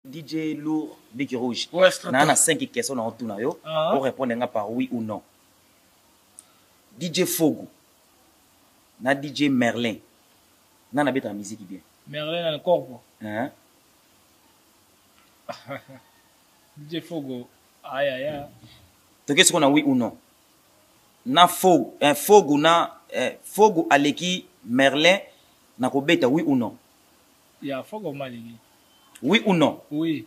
DJ Lourd, Big Rouge. Ouais, on a 5 questions dans tout nayo. Pour répondre par oui ou non. DJ Fogo. Na DJ Merlin. Na bête la musique bien. Merlin le corps. Hein? DJ Fogo. Aïe aïe aïe. Donc est-ce qu'on a oui ou non? Na Fogo, Fogo na Fogo Aleki Merlin na ko bête oui ou non? Il y a Fogo Maliki. Oui ou non? Oui.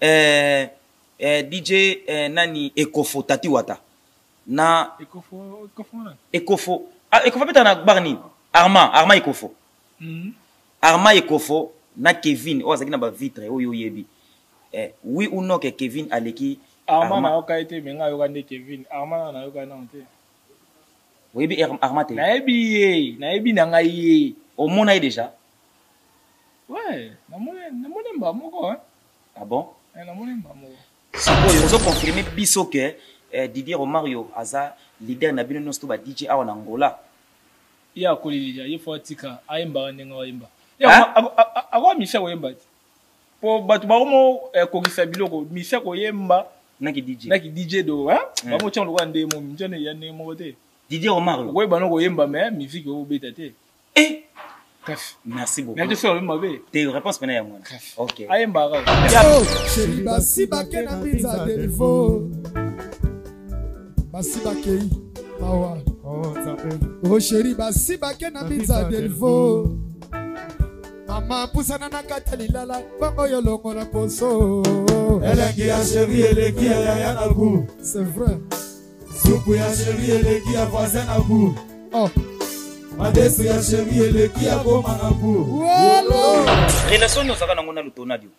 DJ nani Ekofo Tati Wata. Na Ekofo Ekofo. Ah, Ekofo peut-être na Barni. Arma Ekofo. Arma Ekofo na Kevin. Oh, ça qui na ba vitre. Oh yo yebi. Oui ou non que Kevin Aleki Arma na yoka été menga yoka ne Kevin. Arma na yoka na onte. Oui bi Arma te. Na ebi na ngai. Au monde a déjà. Ouais, na mone mba moko hein. Ah bon? Na mone mba moko. Ils ont confirmé biso que Didier Romario aza leader na bino nosto ba DJ awa na Angola. Ya kolija, ye fotika, ayemba ndenga wayemba. Ya agwa mise wayemba. Po batu ba mo kokisa biloko, mise ko yemba naki DJ. Naki DJ do, hein? Ba mo tshon lokwa ndemo, mjane ya ndemo te. Didier Romario. Ko yeba no ko yemba mais musique o beta te. Merci beaucoup. Mais tu fais le mauvais. Tes réponses maintenant à moi. OK. Ayemba ga. Chéri basiba ke na pizza delifo. Basiba ke power. Oh chéri basiba ke na pizza delifo. Mama pusana na katali lala bongo yo longo na poso. Eleki ya chéri eleki ya na goût. C'est vrai. Soupe ya chéri eleki ya voisin na goût. Oh. Madesi ya chéri eleki ya goma na goût. Wolo. Relation nous saka ngona lutona dio.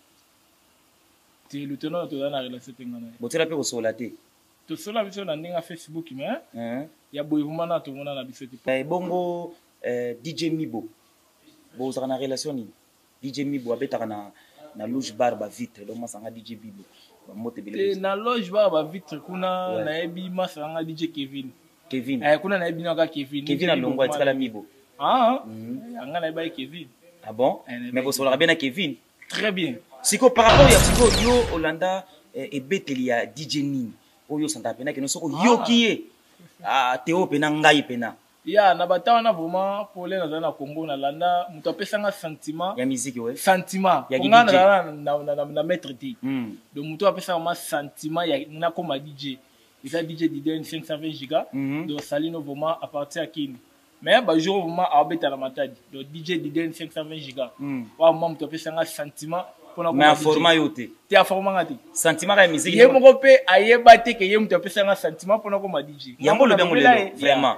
Ti lutona to na relation tengana. Botela pe ko solate. To sola biso na ndinga Facebook mais ya boyuma na to mona na biso ti. Bongo DJ Mibo. Bo saka na relation ni. DJ Mibo abetaka na loge bar ba vitre donc masanga DJ Bibo. Ba mote bele. Na loge bar ba vitre kuna na ebi masanga DJ Kevin. Kuna na ebi na ka Kevin. Kevin alongo atikala Mibo. Anga na ebi Kevin. Ah bon? Mais bo sola bien na Kevin. Très bien. Siko par rapport ya siko yo Olanda e beteli ya DJ Ning. Oyo santa pena ke no soko yo kiye. Teo pena ngai pena. Ya na batawa na vraiment pour les na Congo na landa muto apesanga sentiment ya musique ouais sentiment konga na maître ti donc muto apesanga ma sentiment ya na koma DJ isa DJ Didier 520 giga donc salino vraiment à partir à Kini mais ba jour vraiment abeta la matadi donc DJ Didier 520 giga wa muto apesanga sentiment mais à format yote te a format ngati sentiment ya musique ye moko pe ayeba te ke ye muto apesanga sentiment pona koma DJ yango le bengo le vraiment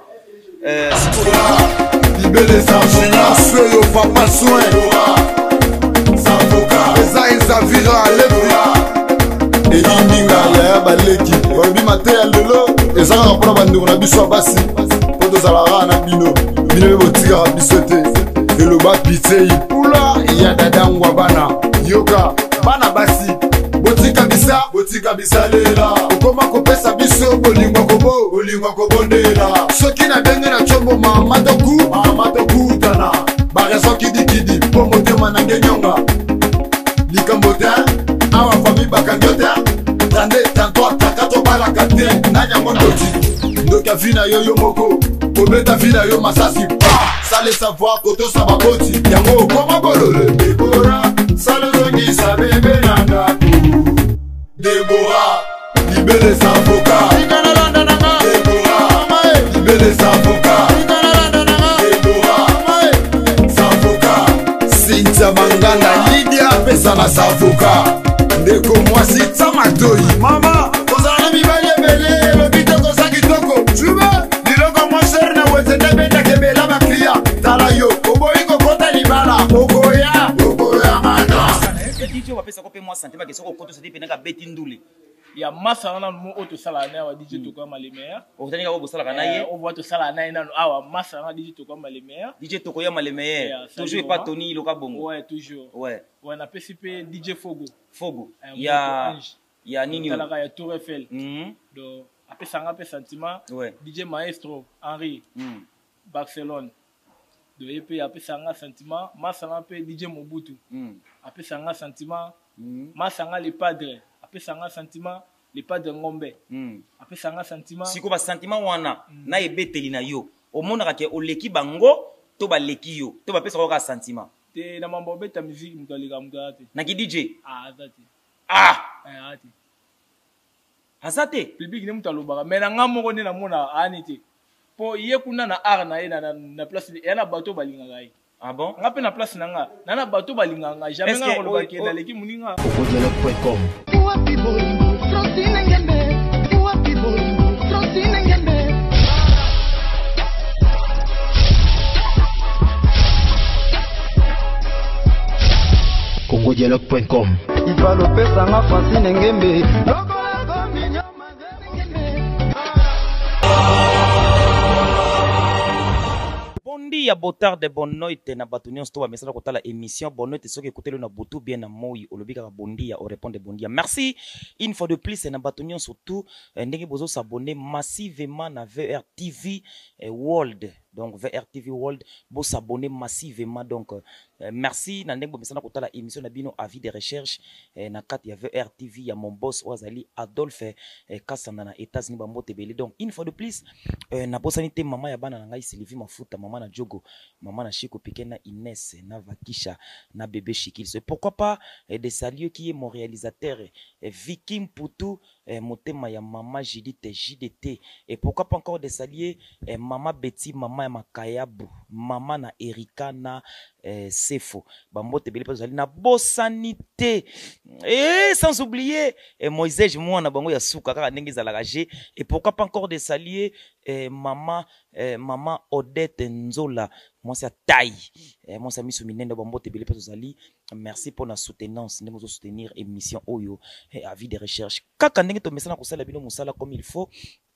Libele Sanfoka, Soyo papa soin Sanfoka, Eza Ezavira Levi Eyininga ya baleki Wabi mate ya lelo Eza rapona bandeko na biso abasi Poto zalara na bino Bino botika biso te Eloba pitei Pula ya dadangwa bana Yoka bana basi Botika bisa lela Okoma kopesa biso Bolingwa kobondela Soki na benge na chombo Mamadoku tana Bareso kidi Pomo tema na ngenyonga Likambo te Awa fami bakangyo te Tande tantoa takato balaka te Nanyango ndoti Ndoka vina yo moko Obeta vina yo masasi Sale savoir koto sabakoti Yango okoma bolole Debora Sale zongi sa bebe nanga Deborah, libele Sanfoka. Deborah, libele Sanfoka. Deborah, Sanfoka. Cynthia Mangana, Lydia Pesana Sanfoka. Ndeko mwasi Tamatoi. Mama, kozana mibale bele, lobito kozaki toko. Chube, diloko mwasher na wezende benda kebela bakria. Tala yo, oboiko kota libala. Ogoya mana. DJ wa pesa ko pe moi sentiment que soko koto sedi penaka beti ndule ya masa na mo auto sala na wa DJ to kwa malemeya o tani ka bo sala kana ye o voto sala na ina awa masa na DJ to kwa malemeya DJ to ko ya malemeya toujours pas Tony loka bongo ouais toujours ouais na PCP DJ Fogo ya nini la ya Tour Eiffel do apesanga pe sentiment DJ Maestro Henri Barcelone do EP apesanga sentiment masa na pe DJ Mobutu apesanga sentiment masanga le padre apesanga sentiment le padre ngombe apesanga sentiment siko ba sentiment wana na ebeteli na yo omonaka ke oleki bango to baleki yo to bapesa ko ka sentiment te na mambo beta musique mukalika mukate na ki DJ azati ati azate public ne mutalobaka mais na nga moko ne na mona ani te po ye kuna na art na ye na place ya na bato balingaka ye. Ah bon? Nga pe na place na nga na bato balingaka nga jamais nga koloba ke na leki muninga Congodialogue.com. Congodialogue.com. Ifa lopesa nga Francine Ngembe. Bon dia, botard de bonne noite na batunion sto ba mesala kotala émission bonne noite soki écouter na butu bien na moi olobika bon dia au répondre bon dia. Merci une fois de plus na batunion surtout ndenge bozo s'abonner massivement na VR TV World. Donc VR TV World bo s'abonner massivement donc merci na ndenge bo mesala kotala émission na bino avis de recherche na kat ya VR TV ya mon boss Wazali Adolphe Kasanda na États-Unis ba motebeli. Donc une fois de plus na bosanité maman ya bana na ngai Sylvie Mafuta, maman na Jogo, maman na Chico Piqué, na Inès, na Vakisha, na bébé Chikil. C'est pourquoi pas de saluer qui est mon réalisateur Vicky Mputu, motema ya maman Judith JDT, et pourquoi pas encore de saluer maman Betty, maman Makayabu, maman na Erika na Sefo, bambote beli pas na bosanité, et sans oublier Moïse moi na bango ya suka kaka ndenge za lagager, et pourquoi pas encore de saluer maman maman Odette Nzola, moi c'est taille, moi c'est misu minendo bambote beli pas zali. Merci pour la soutenance, nous nous soutenir émission Oyo et avis de recherche. Kaka ndenge to mesana ko sala bino musala comme il faut.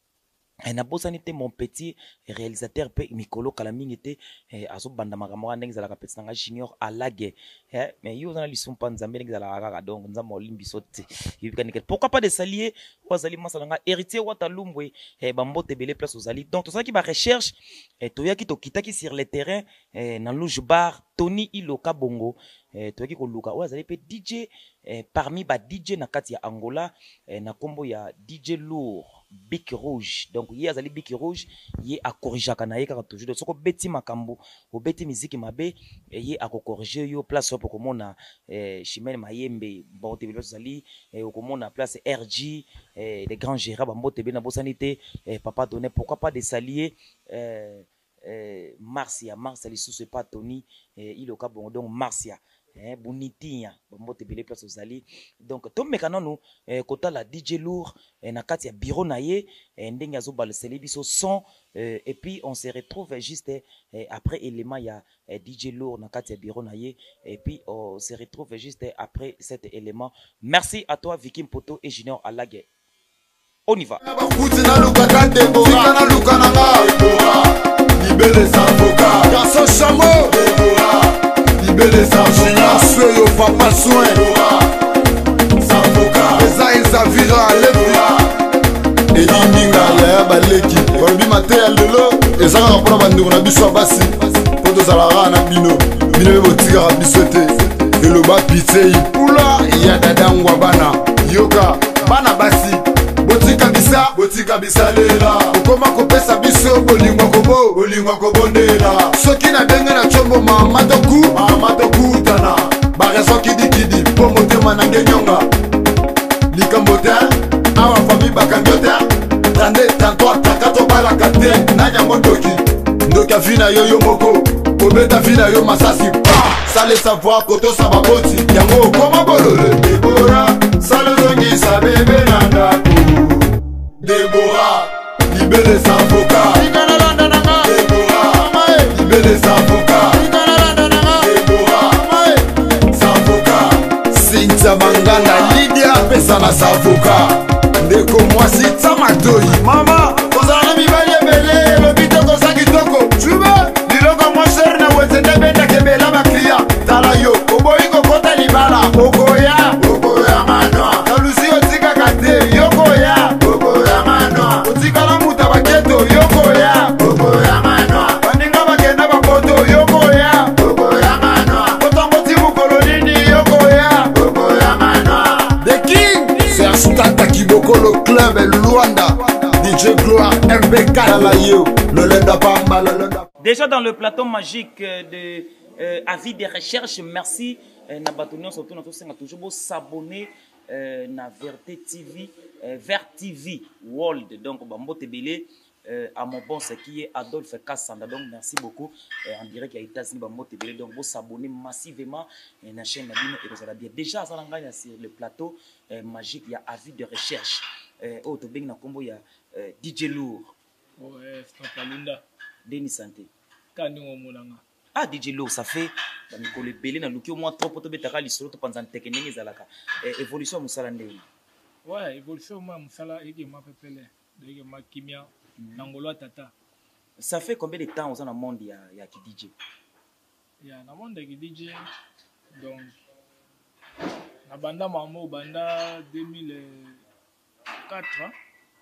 Na bosanité mon petit réalisateur pe Mikolo Kalamingete azo banda makamwa ndenge za la kapetsa nga junior alage mais yo na lisum pa nzambe ndenge za la kaka donc nzambe olimbi sote yibika pourquoi pas de salier wazali masala nga héritier watalumbwe bambote belé place ozali donc to ça qui ba recherche to yaki to kitaki sur le terrain na Louge Bar Tony Iloka Bongo to yaki ko luka wazali pe DJ parmi ba DJ na kati ya Angola na kombo ya DJ Lourd Big Rouge. Donc hier azali Big Rouge ye a corriger kana ye kaka toujours soko beti makambo o beti musique mabe ye a corriger yo place pour komona Chimene Mayembe bon te bilo zali o komona place RG les grands gérants bambote be na bosanité papa donné pourquoi pas des saliers Marcia lisusu pas Tony Iloka Bongo donc Marcia Bunitia bambote belé place ozali donc to mekana no kota la DJ Lourd na kati ya bureau na ye ndenge azo balseli biso son et puis on se retrouve juste après élément ya DJ Lourd na kati ya bureau na ye et puis on se retrouve juste après cet élément. Merci à toi Vicky Mpoto et Junior Alage. On y va. Garçon chameau libéré sans avocat, yo papa soin sans avocat, les avira lebi et ninga ya baleki orbi maté lelo ezaka mpona banduko na biso basi po tozalaka na bino botikaka biso te eloba pitié pula ya dadangwa bana yoka bana basi botika bisa lela okoma kopesa biso bolingwa kobondela soki na ndenge na tshombo mama tokutana bareso kidikidi po motema na ngenyonga likambo te awa fami bakangi te 33 takato balaka te na nyango ndoki afi na yo moko obeta fi na yo masasi pa sale savoir kotosa baboti yango okoma bolole Debora sale zongisa bebe na ndako Debora libéré sans avocat Debora libéré sans avocat Debora sans avocat Cynthia Mangana Lydia pesana sans avocat ndeko mwasi Tamatoi mama kozala mibali ebele lobito koza kitoko tube liloko mwasere na wezende benda kebela baklia tala yo oboyi kokota libala okoya manoa talusi otikaka te yokoya manoa otikala muta baketo yokoya manoa baninga bakenda bapoto yokoya manoa otongoti mukolo nini yokoya manoa Mokolo Club Luanda, DJ Gloire MB4, le Lenda Pamba, le Lenda. Déjà dans le plateau magique de avis de recherche, merci. Nabatonion surtout nous toujours s'abonner na Verté TV, Vert TV World. Donc Bambo Tebele à mon boss qui est Adolphe Kassanda. Donc merci beaucoup. En direct à États-Unis Bambo Tebele. Donc vous s'abonner massivement à la chaîne Nabino et vous allez bien. Déjà ça l'engage sur le plateau magique, il y a avis de recherche. Au Tobeng na combo il y a DJ Lourd. Ouais, c'est pas Lunda. Denis Santé. Kandingo Molanga. Ah, DJ Lourd, ça fait Mikole Belé na luki au moins trop pour te betaka lisolo to panza tekene ngezalaka. Évolution musala ndeni. Ouais, évolution moi musala eke ma pepele. Eke ma kimia nangolo tata. Ça fait combien de temps au monde ya ki DJ? Ya na monde ki DJ donc na banda mamo banda 2004 hein.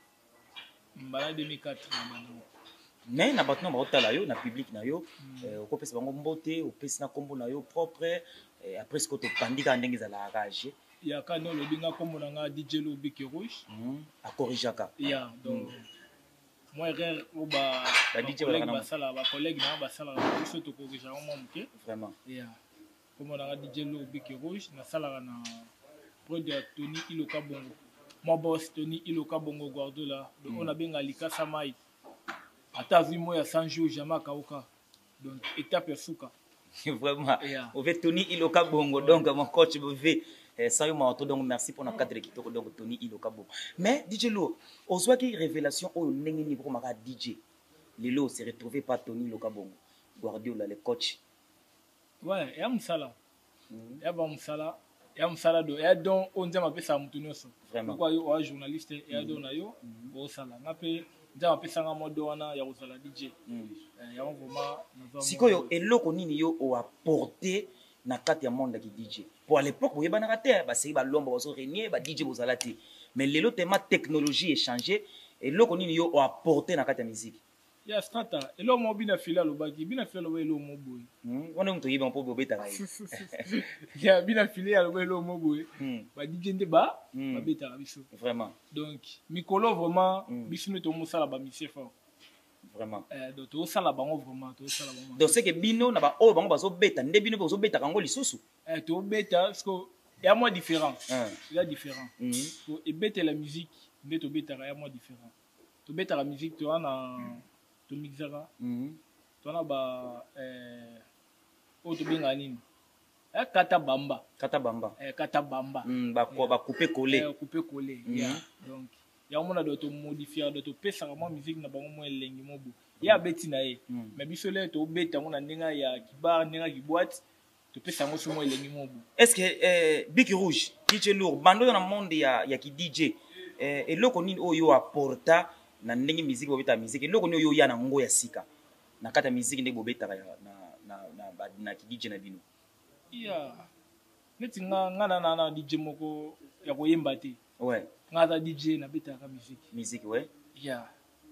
Mbala 2004 na banda. Mais na batno ba otala yo na public na yo ko pesa bango mbote o pesa na kombo na yo propre après ce que to bandika ndenge za la rage ya kano lo binga kombo na nga DJ Lo Biki Rouge a corrigeaka ya donc moi erreur o ba DJ ba sala ba collègue na ba sala biso to corriger mo muke vraiment ya kombo na nga DJ Lo Biki Rouge na sala na produit Tony Iloka Bongo moi boss Tony Iloka Bongo Guardola donc on a benga likasa mai ata vu moi ya 100 jours jamais kauka donc étape souka vraiment on veut Tony Iloka Bongo donc mon coach veut ça y m'a donc merci pour notre cadre qui donc Tony Iloka Bongo mais DJ Lo on soit qui révélation au ndenge ni pour maka DJ lelo se retrouvé par Tony Iloka Bongo Guardiola le coach ouais ya musala ya ba musala ya musala do ya don on nzama pesa mutu nyonso vraiment quoi yo journaliste ya don na yo bo sala ngape nzama pesa nga modo wana ya kozala DJ ya vraiment sikoyo eloko nini yo o apporter na kati ya monde ki DJ pour à l'époque vous yebana te ba sey ba lomba ba so renier ba DJ bozala te mais lelo tema technologie échanger eloko nini yo o apporter na kati ya musique ya stata elo mo bina fila lo baki bina fila lo elo mo boy wana mtu yiba mpo bobeta kai ya bina fila lo elo mo boy ba DJ nde ba beta biso vraiment donc mikolo vraiment biso ne to mosala ba mission fort vraiment donc to sala bango vraiment to sala bango donc c'est que bino na ba o bango bazo beta nde bino bazo beta kango lisusu to beta parce que ya moi différent ya différent to et beta la musique nde to beta ya moi différent to beta la musique to na to mixera to na ba o to benga nini kata bamba ba couper coller yeah donc ya mona do to modifier do to pesa mo musique na bango mo elengi mo bu ya beti na ye mais biso le to beta ngona ndinga ya kibar ndinga ki boîte to pesa mo so mo elengi mo bu est-ce que Biki Rouge DJ Lourd bando na monde ya ki DJ eloko nini oyo apporta na ndenge musique bobeta musique eloko nini oyo ya na ngo ya sika na kata musique ndenge bobeta na ki DJ na bino ya neti nga na DJ moko ya koyemba te ouais nga za DJ na beta ka musique ouais ya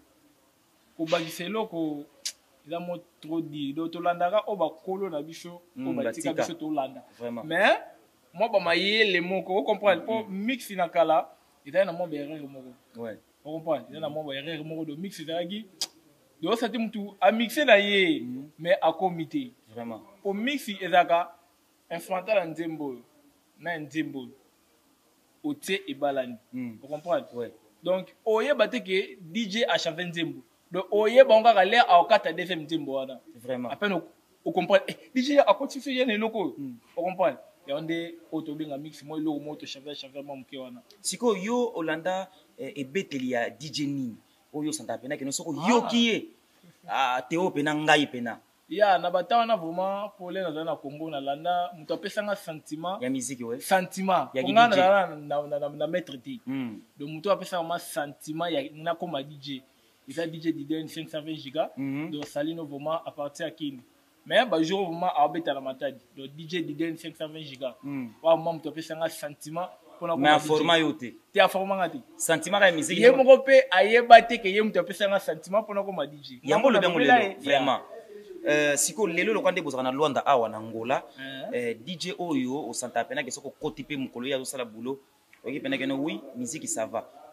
ko bagisa eloko ila mo trop di do to landaka o ba kolo na biso o ba tika biso to landa mais moi ba mayele moko o comprendre po mix na kala ita na mo berere moko ouais o comprendre ita na mo berere moko do mix zaki do ça te mutu a mixer na ye mais a comité vraiment o mix ezaka instrumental nzembo na nzembo oté et balani vous comprenez ouais donc oye bateke DJ a chanté nzembo donc oye bonga kale a okata deuxième nzembo wana vraiment à peine au comprendre DJ a continué yene loko vous comprenez et on dit autobinga mix moi lo moto chanter mo mke wana siko yo Olanda e beteli ya DJ ni oyo santa pena ke no soko yo kiye teo pena ngai pena ya na batawa na vraiment pour les na Congo na landa muto apesanga sentiment ya musique ouais sentiment konga na maître D donc muto apesanga ma sentiment ya na comme DJ isa DJ Diden 520 giga donc salino vraiment à partir à Kini mais ba jour vraiment abeta la matadi donc DJ Diden 520 giga wa muto apesanga sentiment mais format yote te a format ngati sentiment ya musique ye moko pe ayeba te ke ye muto apesanga sentiment pona comme DJ yango le bengo lelo vraiment siko lelo lo kwande bozana Luanda awa na Angola DJ oyo o santa pena ke soko koti pe mukolo ya sala boulot oki pena ke no oui musique ça va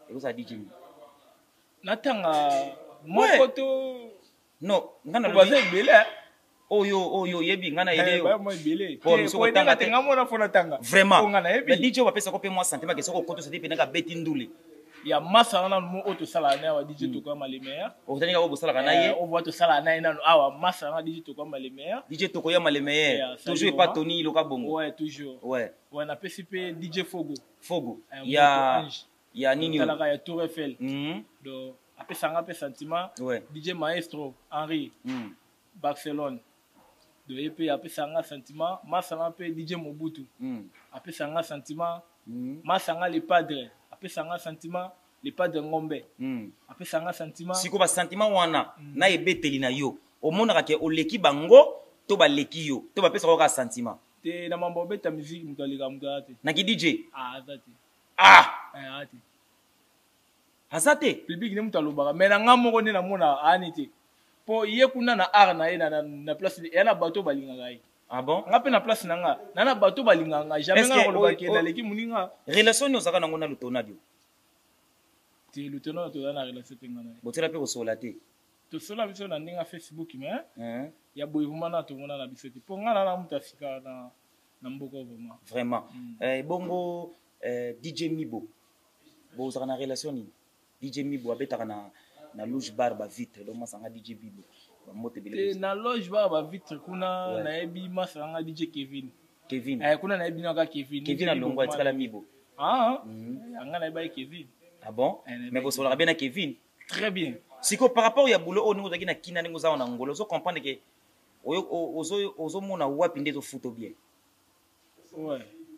Et vous avez dit Natanga, moi, photo. non, ngana Vous avez belé. Oyo, yebi, ngana yede yo. Moi, belé. Bon, nous sommes tanga te. Vraiment. Mais DJ va pesa ko pe moi sentiment que soko koto se dépend nga beti ndule. Ya masa na mo auto sala na wa DJ to kwa malemeya. O tani ka bo sala kana ye. O voit to sala na ina awa masa na DJ to kwa malemeya. DJ to koya malemeya. Toujours pas Tony Loka Bongo. Ouais, toujours. Ouais. Ouais, na PCP DJ Fogo. Fogo. Ya nini yo. Talaka ya Tour Eiffel. Donc après ça ngapé sentiment. Ouais. DJ Maestro Henri. Barcelone. Donc et puis après ça ngapé sentiment, masa na pe DJ Mobutu. Après ça ngapé sentiment, masa nga le padre. Après ça ngapé sentiment, le padre Ngombe. Après ça ngapé sentiment. Siko ba sentiment wana na ebeteli na yo. Omonaka ke oleki bango to ba leki yo. To ba pesa ko ka sentiment. Te na mambo beta musique mutolika mutate. Na ki DJ. Azati. Azati. Azati. Public ne mutalobaka. Mais na nga moko ne na mona anite. Po ye kuna na art na ye na place ya na bato balinga ngai. Ah bon? Nga pe na place na nga. Na bato balinga ngai. Jamais nga koloba ke na leki muninga. Relation ni ozaka nango na lutona dio. Te lutona to na relation te ngana. Botela pe ko sola te. To sola biso na ndinga Facebook mais. Ya boy vuma na to mona na biso te. Po nga na mutasika na mboko vraiment. Vraiment. Bongo DJ Mibo. Bo ozaka na relation ni. DJ Mibo abetaka na loge bar ba vitre donc masanga DJ Bibo ba mote bele na loge bar ba vitre kuna na ebi masanga DJ Kevin kuna na ebi na ka Kevin alongo atikala Mibo anga na ebi Kevin. Ah bon? Mais vous sola bien na Kevin très bien siko par rapport ya boulot o ningo zaki na kina ningo za na ngolo zo comprendre que ozo mona wapi ndezo futo bien. Ouais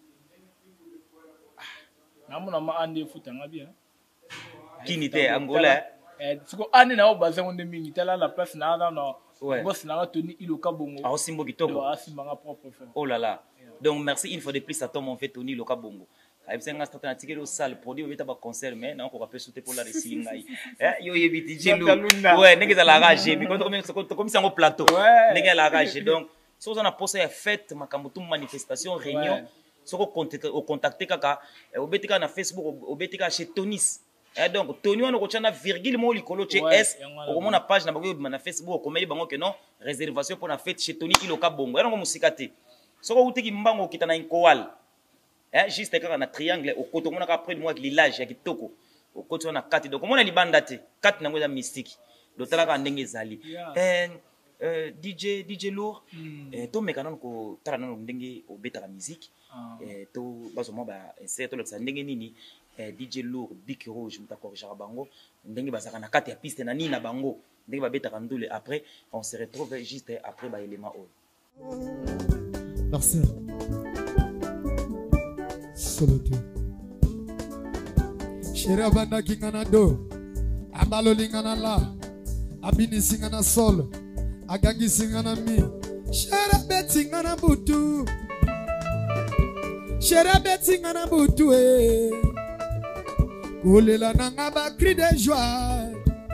na mona ma ande futa nga bien kini te Angola siko ane na obaza ngonde mingi tala la place na boss na Tony Loka Bongo. Ah simbo kitoko. Simba nga propre frère. Oh là là. Donc merci une fois de plus à toi mon fait Tony Loka Bongo. Ay senga stata na tikelo salle produit beta ba concert mais na ko rappeler sauter pour la wrestling ngai. Yo yebiti jelu. Ouais, nenge za la rage mais comme ça au plateau. Nenge la rage donc so on a posé à fête makambo tout manifestation réunion. So ko contacter kaka obetika na Facebook obetika chez Tonis. Donc Tony on ko tchana virgule mo likolo che S au mona page na bango na Facebook ko meli bango que non réservation pour na fête chez Tony Loka Bongo. Ngo musikate. Soko utiki mbango kita na inkoal. Juste quand na triangle au côté mona ka près de moi avec l'ilage ya kitoko. Au côté on a 4 donc mona libanda te. 4 nango za mystique. Lotala ka ndenge zali. DJ Lourd to mekana ko tara na ndenge obeta ka musique. To bazo mo ba essayer to loksa ndenge nini. DJ Lourd Big Rouge mutakorija bango ndenge basaka na kati ya piste na nini na bango ndenge babeta kandule après on se retrouve juste après ba élément o merci solo tu shira banda kingana do abalo lingana la abini singana solo agangi singana mi shira betingana butu Oulela nanga ba cri de joie.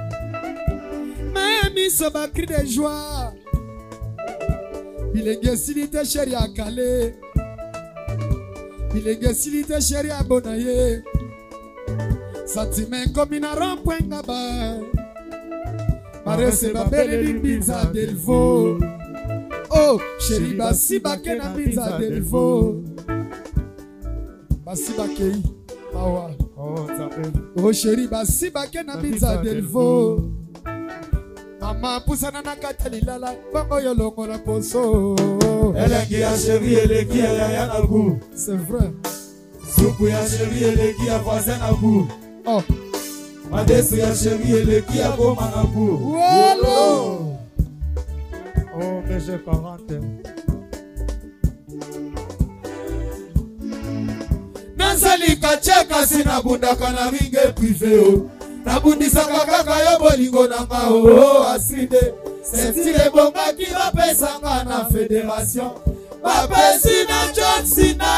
Miami so ba cri de joie. Bilenge silite chéri a Calais. Bilenge silite chéri a Bonaye. Sentiment comme une rond-point ngaba. Parece ba belle di pizza del vo. Oh, chéri basi ba kena pizza del vo. Basi ba kei. Oh chéri basi bake na pizza del vo. Mama pusana na katali lala bongo yo longo na poso. Eleki ya chéri eleki ya na goût. C'est vrai. Soupu ya chéri eleki ya voisin na goût. Oh. Madesu ya chéri eleki ya goma na goût. Wolo. Oh mais j'ai 40. Nazali kacheka sina bundaka na ringe privé o. Nabundisaka kaka yo bolingo nanga o aside. Sentile bonga ki bapesanga na fédération. Bapesi na John Cena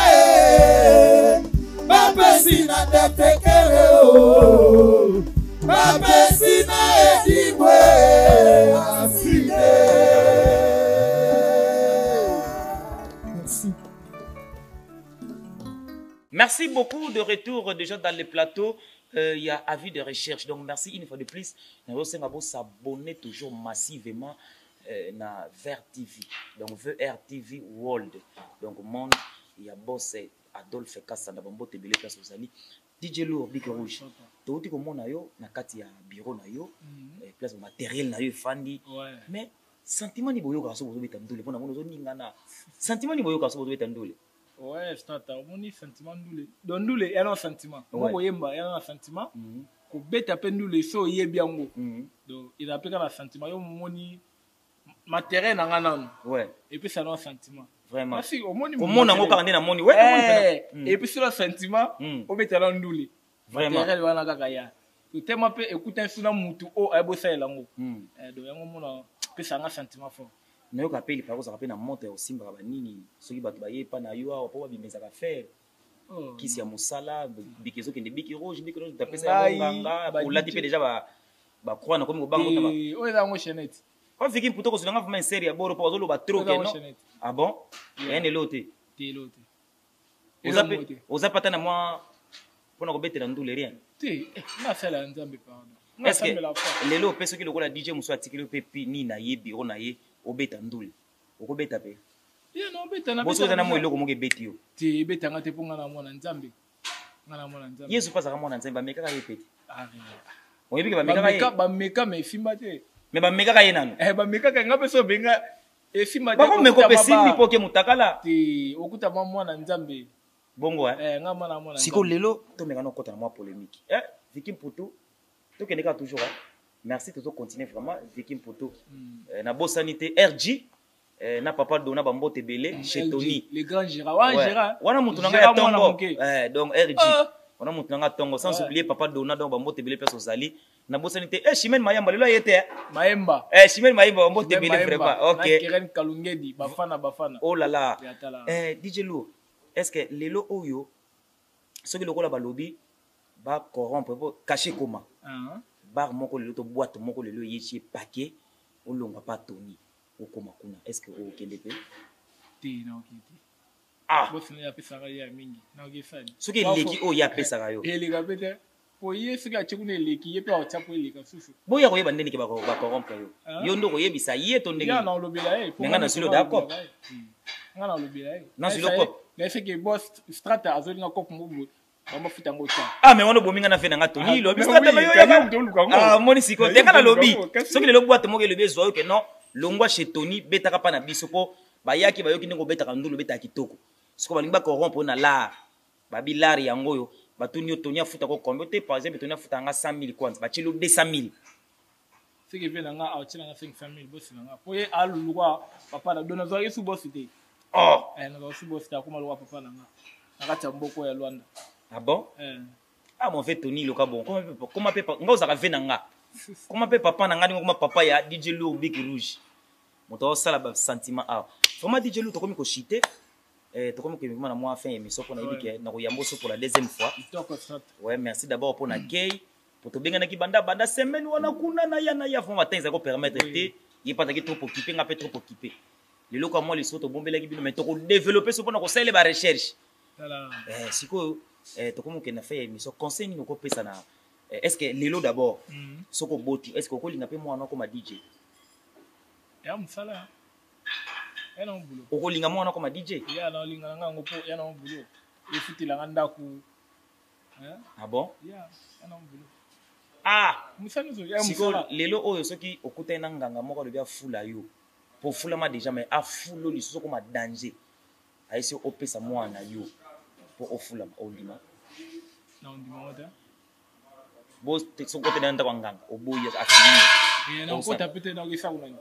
bapesi na Ndekere o. Bapesi na Edigwe aside. Merci beaucoup de retour déjà dans le plateau. Il y a avis de recherche. Donc, merci une fois de plus. Nous allons s'abonner toujours massivement na VRTV. Donc, VRTV World. Donc, monde, il y a boss Adolphe Kassanda, Bambo Tebele, place aux amis. DJ Lourd, Bic Rouge. Tout le monde a yo, na kati ya bureau na yo, place matériel na yo, fandi. Mais, sentiment ni boyo kaso bozo betandoule. Pona mono zo ningana. Sentiment ni boyo kaso bozo betandoule. Ouais, c'est un moni sentiment ndoule. Don ndoule, il y a un sentiment. Moi, il y a un sentiment. Ko beta pe ndoule so yé biango. Donc, il a appelé un sentiment. Yo moni matériel na ngana. Ouais. Et puis ça a un sentiment. Vraiment. Merci au moni. Au monde ngo kande na moni. Ouais. Et puis sur le sentiment, au beta la ndoule. Vraiment. Matériel wana kaka ya. To tellement pe écouter un suna mutu o abo sa elango. Donc yango mona pe ça a un sentiment fort. Nayo kapeli par exemple rappeler na monte au simba banini soki bato baye pa na yo awa po babimeza ka faire kisi ya musala bikezo kende biki rouge tapesa ya nganga olati pe déjà ba croix na komi ko bango taba o eza ngo chenette on viki mputo ko sunanga vraiment série ya boro po azolo ba trop que non ah bon ene lote oza pata na moi pona ko betela ndule rien ti na sala nzambe pardon est-ce que lelo peso ki lokola DJ muso atikile pe ni na ye biro na ye obeta ndule okobeta pe ye no beta na boso na mo eloko moke beti yo ti beta ngate ponga na mwana nzambe yesu pasa ka mwana nzambe ameka ka ye peti oyebi ke ba meka me fimba te me ba meka ka ye nanu ba meka ka ngape so benga e fimba te ba ko meko pe simbi poke mutakala ti okuta mwana nzambe bongo ngama na mwana siko lelo to meka no kota na mwa polémique Vicky Mputu to keneka toujours merci de continuer vraiment Vicky Mputu na bo sanité RG na papa dona bambo tebele chez Tony le grand Gérard wana mutu nanga ya tongo donc RG wana mutu nanga tongo sans oublier papa dona donc bambo tebele place ozali na bo sanité Chimène Mayamba lelo yete Mayamba Chimène Mayamba bambo tebele vraiment OK na Keren Kalungedi bafana oh là là DJ Lou est-ce que lelo oyo soki lokola balobi ba corrompre cacher comment bar moko lelo to boîte moko lelo yechi paquet olonga pa Tony okoma kuna est-ce que o kende pe ti na okiti boss ne ya pesa ya mingi na okifani soki leki o ya pesa yo eleka pete po yesu ka chikune leki ye pe o chapo eleka susu boya ko yeba ndeni ke ba corrompre yo ndo ko yebisa ye to ndenge ya na lobela ngana silo d'accord ngana lobela na silo ko mais c'est que boss strata azolinga ko kumbu Bamba futa ngota. Mais wana bominga na fena ngato ni lobi strata na yo ya moni siko te kana lobi soki lelo boîte moke lobi zo ke non longwa chez Tony betaka pa na biso po bayaki bayoki ndingo betaka ndulu betaka kitoko siko balinga corrompre na la babi lari yango yo batuni yo Tony afuta ko combien te par exemple Tony afuta nga 100,000 kwanza bachilo 200,000 c'est que vena nga autila nga 500,000 boss nga po ye alulwa papa na dona zo yesu boss te na zo boss ta kuma lwa papa na nga nakata mboko ya Luanda. Ah bon? Mon fait Tony le bon. Comment peut pas? Nga za vena nga. Comment peut papa na nga ngoma papa ya DJ Lourd Bic Rouge. Moto sala ba sentiment Vraiment DJ Lourd to komi ko chiter. To komi ko na moi fin émission pour na yibike na ko yambo so pour la deuxième fois. Ouais, merci d'abord pour l'accueil. Pour to benga na ki banda semaine wana kuna na ya fond matin ça ko permettre te yi pas trop occupé nga peut trop occupé. Le loko moi les soto bombela ki bino mais to ko développer so pour na ko sala ba recherche. Siko tokomo ke na fait émission conseil ni ko pesa na est-ce que lelo d'abord soko boti est-ce que ko linga pe mwana ko ma DJ ya msala ya na mbulo ko linga mwana ko ma DJ ya na linga nga ngopo ya na mbulo ifutila nganda ku ah bon ya na mbulo musani zo ya msala lelo oyo soki okuta na nganga moko lo bia fula yo pour fula ma déjà mais a fulo li soko ma danger aisi opesa mwana yo pour ofula olima na ondima wata bo te so kote nda kwanganga oboya afini na kota pete na ngisa kunani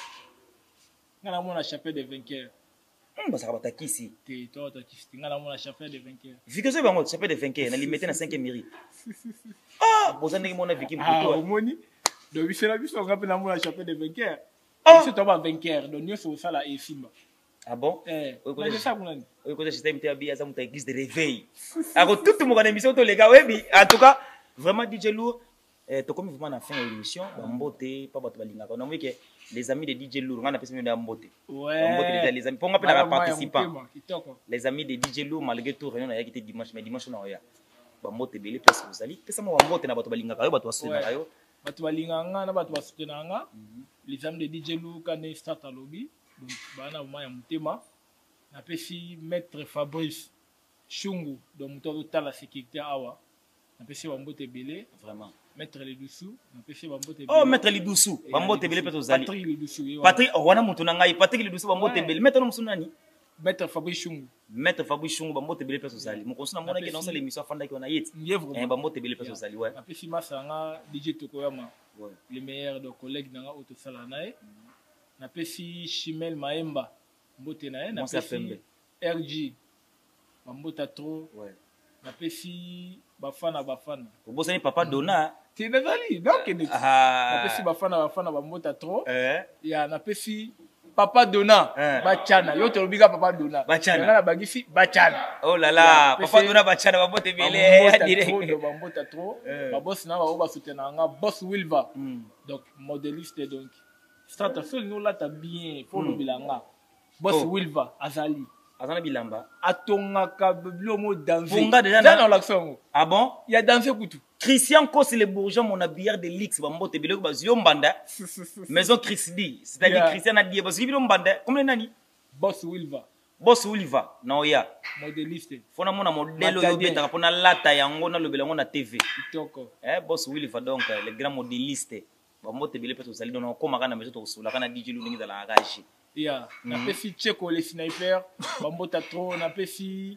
ngana mona chapelle de vainqueur basaka batakisi te to batakisi ngana mona chapelle de vainqueur vikezo bango chapelle de vainqueur na limité na 5e mairie bozandeki mona Vicky Mputu omoni do bisela biso ngape na mona chapelle de vainqueur c'est to ba vainqueur donc nyoso sala e simba. Ah bon? Oui, ça kunani. Oui, quand j'étais invité à Bia, ça m'était église de réveil. Alors tout le monde a émission tous les gars, oui, en tout cas, vraiment DJ Lourd, Comme vraiment à la fin de l'émission, Bambote, pas battre balinga. On a vu que les amis de DJ Lourd, on a appelé ça Bambote. Ouais. Les amis, pour moi, les participants. Les amis de DJ Lourd, malgré tout, on a quitté dimanche, mais dimanche on a eu. Bambote belé place vous allez. Pesa moi Bambote na battre balinga, battre soutenir yo. Battre balinga na battre soutenir nga. Les amis de DJ Lourd quand ils start à lobby, donc bana vraiment ya mutema. Na pesi maître Fabrice Chungu, donc muto ta la sécurité awa. Na pesi Bambote belé, vraiment. Maître Lidoussou, na pesi Bambote belé. Oh Maître Lidoussou, Bambote belé peut aux allez. Patrick Lidoussou. Patrick, wana mutu na ngai, Patrick Lidoussou Bambote belé. Maître no musunani. Maître Fabrice Chungu. Maître Fabrice Chungu Bambote belé peut aux allez. Mon conseil na mona que dans cette émission fanda qui on a yet. Bambote belé peut aux allez, ouais. Na pesi masanga DJ Tokoyama. Ouais. Le meilleur de collègues dans auto salanae. Na pesi Chimel Maemba. Mbote na ye na pesi RG. Bambota trop. Ouais. Na pesi bafana. Bosani papa Dona. Tu nazali donc ne. Na pesi bafana bambota trop. Ya na pesi papa Dona. Bachana. Yo to biga papa Dona. Bachana. Na bagisi Bachana. Oh là là, papa Dona Bachana Bambote belé direct. Bambota trop. Ba boss na ba soutenir nga boss Wilva. Donc modéliste donc. Stratation nous là ta bien pour le bilanga. Boss Wilva Azali. Azana bilamba. Atonga ka bilomo danser. Funga déjà dans l'action. Ah bon? Il y a dansé pour tout. Christian Kos le bourgeois mon habillard de Lix Bambote belé ko bazio mbanda. Maison Chrisdi, c'est-à-dire Christian a dit parce que bilom mbanda comme les nani. Boss Wilva. Boss Wilva na oya. Modéliste. Fona mona modèle yo beta pona lata yango na lobelango na TV. Kitoko. Boss Wilva donc le grand modéliste. Bambote belé peut aux allez donc comme kana maison to sula kana DJ Lu ningi la rage. Yeah, na pesi Cheko le sniper, Bambota trop, na pesi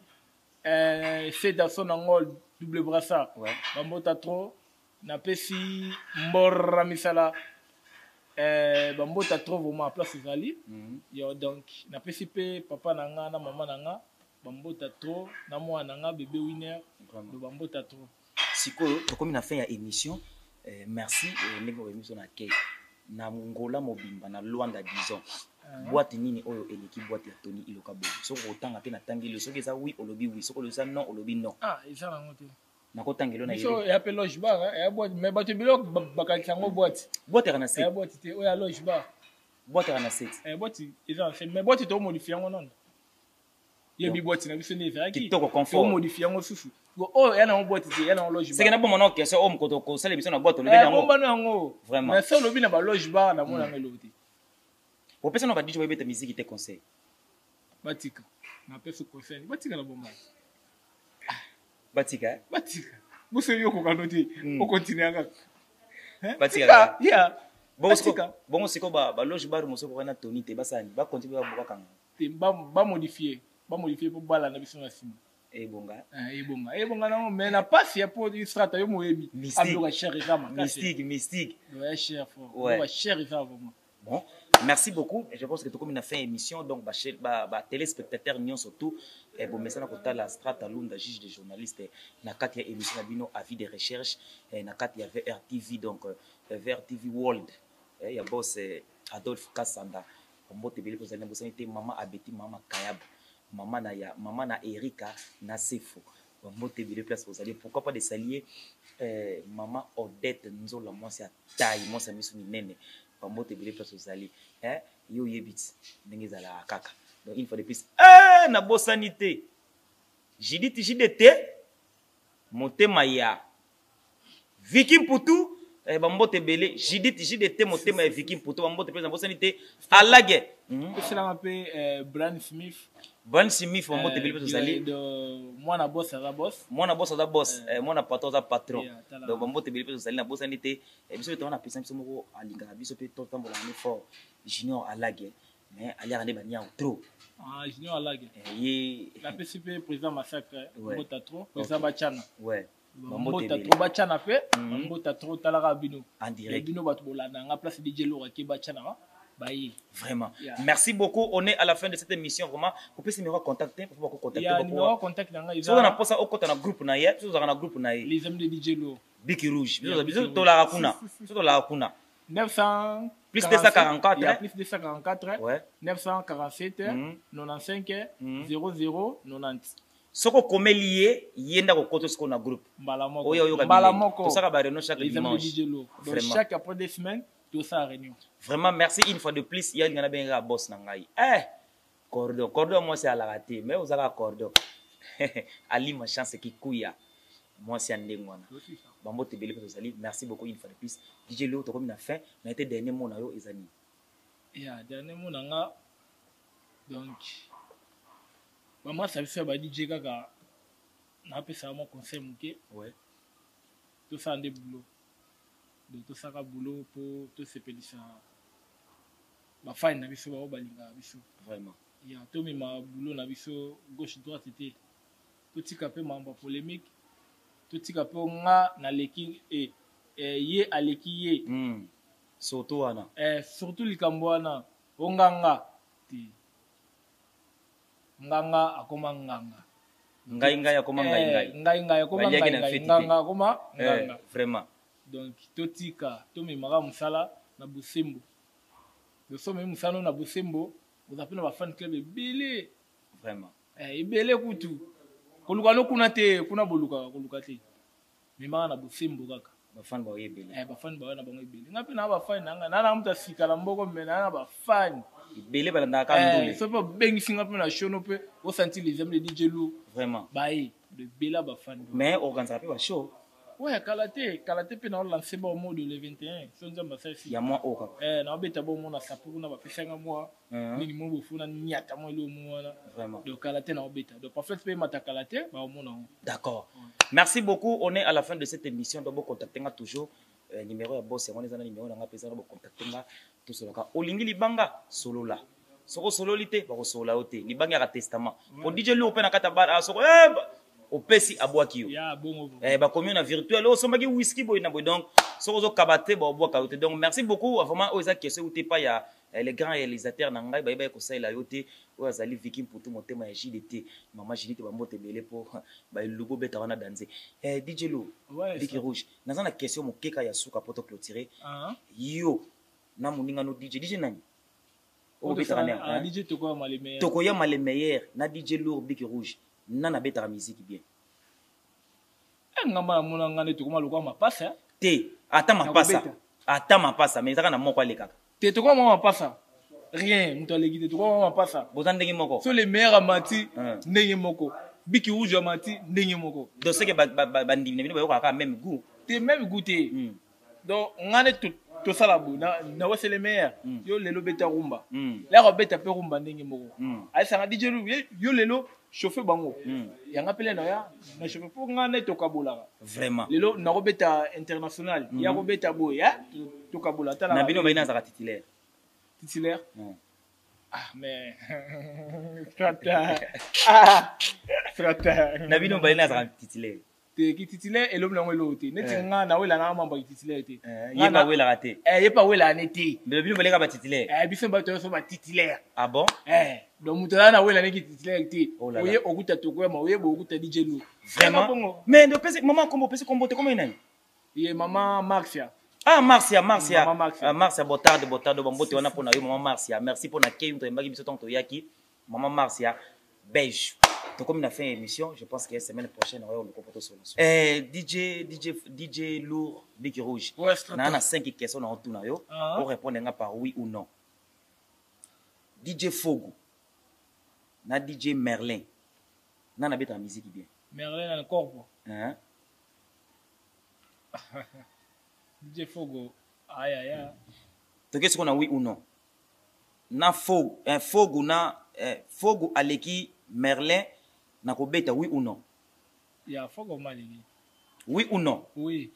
c'est dans son angle double brassard. Bambota trop, na pesi Mbora Misala, Bambota trop vraiment à place Zali. Yo donc na pesi pe papa nanga na maman nanga, Bambota trop, na moi nanga bébé winner, de Bambota trop. Siko, comme na fin ya émission, merci nego émission na kei. Na Ngola mobimba na Luanda disons. Boîte nini oyo eleki boîte ya Tony Iloka bo. Soko otanga pe na tangeli soki eza oui olobi oui, soko eza non olobi non. Ah, eza na ngote. Na ko tangelo na yele. So ya pe loge bar, ya boîte mais bato bilok bakaki ngo boîte. Boîte kana set. Ya boîte te oya loge bar. Boîte kana set. Boîte eza fait mais boîte to modifier ngo non. Ye bi boîte na biso ne vera ki. Kitoko confort. To modifier ngo susu. Oh, ya na boîte te, ya na loge bar. C'est que na bon mon question om ko to sala biso na boîte olobi yango. Bon bano yango. Vraiment. Mais ça olobi na ba loge bar na mona ngelote. Au personne va dire que tu vas musique te conseil. Batika. Na pesa conseil. Batika na bomba. Batika. Batika. Muso yo ko kanoti. O continue anga. Batika. Yeah. Bon c'est ko ba loge bar muso ko na Tony te basani. Ba continue ba boka kanga. Te ba modifier. Ba modifier pour bala na biso na sima. Bonga. Bonga non mais na passe ya pour une strata yo moyebi. Mystique. Mystique. Ouais, cher fort. Ouais, cher ça vraiment. Bon, merci beaucoup. Je pense que tout comme on a fait une émission, donc téléspectateurs nions surtout et bon message na la strata lunda juge de journaliste na kati ya émission bino avis de recherche na kati ya VRTV donc VRTV World ya boss Adolphe Kassanda Bambote belé pour zana bosani maman Abeti maman Kayab maman na Erika na Sefo Bambote belé place vous allez pourquoi pas de s'allier maman Odette Nzola moi c'est taille moi ça me sou nene Bambote belé place aux alliés yo yebit ndenge zala kaka donc une fois de plus na bosanité JDT motema ya Vicky Mputu Bambote belé JDT motema ya Vicky Mputu Bambote place na bosanité alage c'est là un peu Brand Smith Bambote belé place aux alliés de moi na boss à boss moi na patron za patron donc Bambote belé place aux alliés na bosanité biso to na pesa biso moko alinga biso pe to tambola ni fort Junior alage mais ali rande bania trop Junior alage la PCP président massacre Bambota trop président Bachana Bambota trop Bachana pe Bambota trop talara bino en direct bino bato bolanda nga place DJ Lora ki Bachana vraiment merci beaucoup on est à la fin de cette émission vraiment vous pouvez me contacter pour beaucoup contacter beaucoup contact na nga ils ont na posa okota na groupe na ye ils ont na groupe na ye les amis de DJ Lora Biki Rouge biso to la kuna 900 plus 244 plus 244 947 95 00 90 soko komeli ye yenda kokoto siko na groupe oyo yo Mbalamoko to saka ba réunion chaque les amis de dimanche DJ Lourd. Donc chaque après 2 semaines tout ça à réunion. Vraiment merci une fois de plus il y a ngana benga boss na ngai cordon moi c'est à la raté mais vous avez cordon Ali ma chance qui kuya moi c'est ndengwana bambo te belé pour sali merci beaucoup une fois de plus DJ Lourd to comme na fin na été dernier mot na yo ezani ya dernier mot na nga donc maman ça fait ba DJ kaka na pesa mo conseil muke ouais tout ça ndé boulot de tout ça ka boulot pour tout se pelisa ba fine na biso ba balinga biso vraiment ya to mi ma boulot na biso gauche droite était tout tika pe mamba polémique tout tika pe nga na leki ye aleki ye surtout wana surtout likambo wana onganga ti nganga akoma nganga ngai akoma ngai akoma ngai nganga akoma nganga vraiment donc totika tomemaka mosala na bosembo tosomemi mosala na bosembo ozapena ba fan club ebele vraiment ebele kutu koluka no kuna te kuna boluka koluka te memaka na bosembo kaka bafan ba yebele bafan ba na bango ebele nga pe na bafan nanga na muta sikala mboko mena na bafan ebele balanda ka ndule so pe bengisi nga pe na show pe o senti les amis de DJ Lourd vraiment bae de bela bafan mais organiser pe ba show ouais kalaté pe na lancer ba au mode le 21 so nzamba sa ici ya moi oka na beta bo mona sapu na ba pesanga moi nini mo bofuna nyata mo le mo wana vraiment donc kalaté na beta donc en fait pe mata kalaté ba mona d'accord merci beaucoup on est à la fin de cette émission donc contacter nga toujours numéro ya boss on est na numéro na nga pesa na contacter nga tout cela ka olingi libanga solo la soko solo lité ba ko solo oté libanga ya testament pour DJ Lourd pe na kata ba soko opesi abwaki yo ya bongo ba commune na virtuel o sombaki whisky boy na boy donc soko zo kabate ba obwaka yo te donc merci beaucoup vraiment o eza question uté pas ya les grands réalisateurs na ngai ba ko saila yo te o azali Viking pour tout motema ya JDT maman JDT ba mbote belé pour ba logo beta wana danser DJ Lourd Viking Rouge nazana question mokeka ya suka poto clôturer yo na moninga no DJ nani o beta na DJ Tokoya Male meilleur na DJ Lourd Viking Rouge nana beta musique bien ngamba mona ngane tokoma lokwa mapasa te ata mapasa mais ezaka na moko alekaka te tokoma mapasa rien muto aleki te tokoma mapasa boza ndenge moko so les meilleurs amati ndenge moko Viking Rouge amati ndenge moko donc c'est que bandimi bino bayokaka même goût te même goûter donc ngane to sala bo na wese les meilleurs yo lelo beta rumba la beta pe rumba ndenge moko ay sanga DJ Lourd yo lelo chauffer bango yanga pele na ya na chauffer pour ngane to kabola vraiment lelo na robeta international ya robeta boya to kabola tala na bino baina za titulaire mais frata na bino baina za titulaire te ki titulaire et l'homme l'ango te neti nga na wela na mamba ki titulaire te yeba wela raté yeba wela neti mais bino baleka ba titulaire biso ba to so ba titulaire ah bon donc mutala na wela neki titulaire te oye okuta tokoya ma oye okuta DJ Lourd vraiment mais de pese maman kombo pese kombo te comment nani ye maman Marcia Marcia botarde bambote wana pona yo maman Marcia merci pour na kei mto mbaki biso tonto yaki maman Marcia beige to comme na fin émission je pense que la semaine prochaine on va le comporter sur DJ Lourd Viking Rouge na 5 questions na tout na yo pour répondre nga par oui ou non DJ Fogo na DJ Merlin na beta musique bien Merlin na corpo DJ Fogo aya to qu'est-ce qu'on a oui ou non na Fogo Fogo na Fogo aleki Merlin na kobeta oui ou non ya Fogo maliki oui ou non oui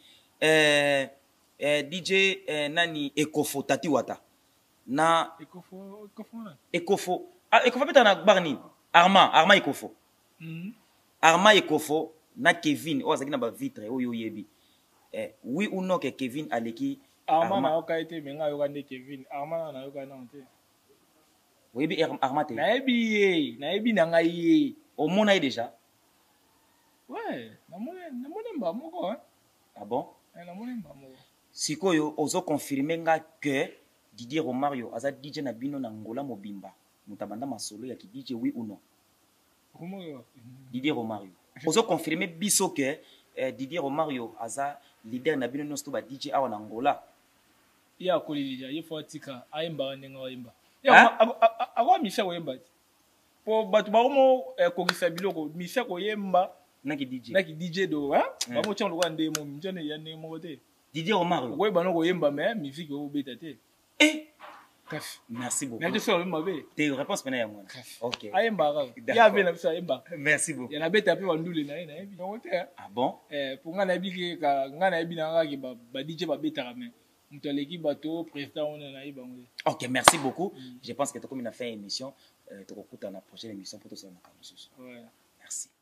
DJ nani Ekofo Tati Wata na Ekofo beta na barni Arma Ekofo Arma Ekofo na Kevin o azaki na ba vitre oyo yebi oui ou non que Kevin aleki Arma na yoka ete menga yoka nde Kevin Arma na yoka na onte oui bi Arma te na ebi na ngai ye au mona déjà ouais na mona mba moko ah bon na mona mba moko sikoyo ozo confirmer nga que Didier Romario aza DJ na bino na ngola mobimba mutabanda masolo ya ki DJ oui ou non Didier Romario. Ozo confirmer biso que Didier Romario aza leader na bino nyonso to ba DJ awa na Angola. Ya kolilija ye fatika ayemba nenga ayemba. Ya akwa mise ko yemba. Po batu ba mo kokisa biloko mise ko yemba naki DJ do ba mo chon lo ande mo njane ya ne mo te. Didier Romario. Ko ba no ko yemba mais musique o beta te. Merci beaucoup. Merci beaucoup. Tes réponses maintenant moi. OK. Ayemba ga. Ya be na bisa ayemba. Merci beaucoup. Ya na beta pe bandule na ina ebi. Ah bon? Pour nga na bi ke ka nga na ebi na nga ki ba DJ ba beta ka mais Mutoleki bateau président on a eu bango. OK, merci beaucoup. Je pense que tu as fait une émission, tu écoutes dans la prochaine émission pour tout ça. Ouais. Merci.